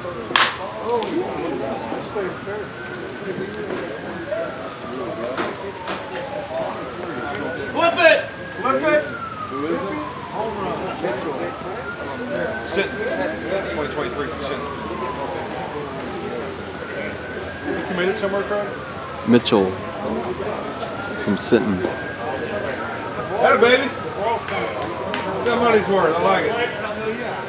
Flip it! Flip it! Who is it? Homerun. Mitchell. Sinton. 2023 from Sinton. You committed somewhere, Craig? Mitchell from Sinton. Hey, baby. That money's worth. I like it.